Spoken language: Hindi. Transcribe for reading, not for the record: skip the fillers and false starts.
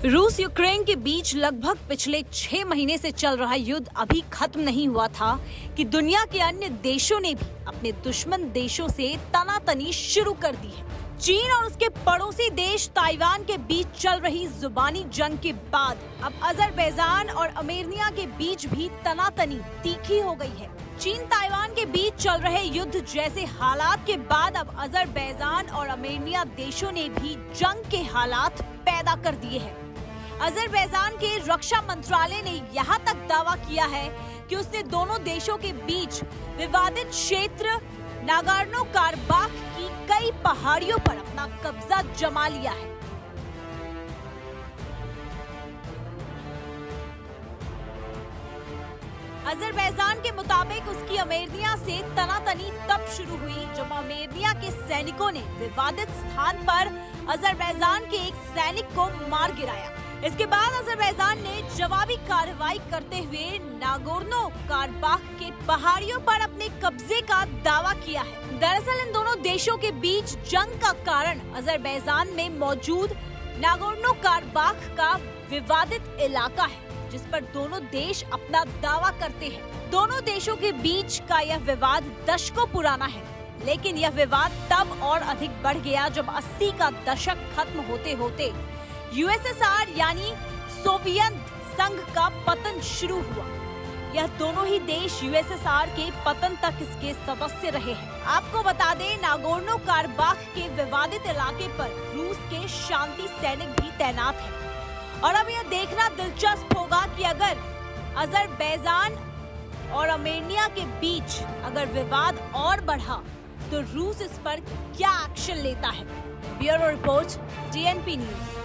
रूस यूक्रेन के बीच लगभग पिछले 6 महीने से चल रहा युद्ध अभी खत्म नहीं हुआ था कि दुनिया के अन्य देशों ने भी अपने दुश्मन देशों से तनातनी शुरू कर दी है। चीन और उसके पड़ोसी देश ताइवान के बीच चल रही जुबानी जंग के बाद अब अजरबैजान और आर्मेनिया के बीच भी तनातनी तीखी हो गई है। चीन ताइवान के बीच चल रहे युद्ध जैसे हालात के बाद अब अजरबैजान और आर्मेनिया देशों ने भी जंग के हालात पैदा कर दिए हैं। अजरबैजान के रक्षा मंत्रालय ने यहाँ तक दावा किया है कि उसने दोनों देशों के बीच विवादित क्षेत्र नागोर्नो कराबाख की कई पहाड़ियों पर अपना कब्जा जमा लिया है। अजरबैजान के मुताबिक उसकी आर्मेनिया से तनातनी तब शुरू हुई जब आर्मेनिया के सैनिकों ने विवादित स्थान पर अजरबैजान के एक सैनिक को मार गिराया। इसके बाद अजरबैजान ने जवाबी कार्रवाई करते हुए नागोर्नो कराबाख के पहाड़ियों पर अपने कब्जे का दावा किया है। दरअसल इन दोनों देशों के बीच जंग का कारण अजरबैजान में मौजूद नागोर्नो कराबाख का विवादित इलाका है, जिस पर दोनों देश अपना दावा करते हैं। दोनों देशों के बीच का यह विवाद दशकों पुराना है, लेकिन यह विवाद तब और अधिक बढ़ गया जब 80 का दशक खत्म होते होते यूएसएसआर यानी सोवियत संघ का पतन शुरू हुआ। यह दोनों ही देश यूएसएसआर के पतन तक इसके सदस्य रहे हैं। आपको बता दें, नागोर्नो कराबाख के विवादित इलाके पर रूस के शांति सैनिक भी तैनात हैं। और अब यह देखना दिलचस्प होगा कि अगर अजरबैजान और आर्मेनिया के बीच अगर विवाद और बढ़ा तो रूस इस पर क्या एक्शन लेता है। Bureau report, TNP news.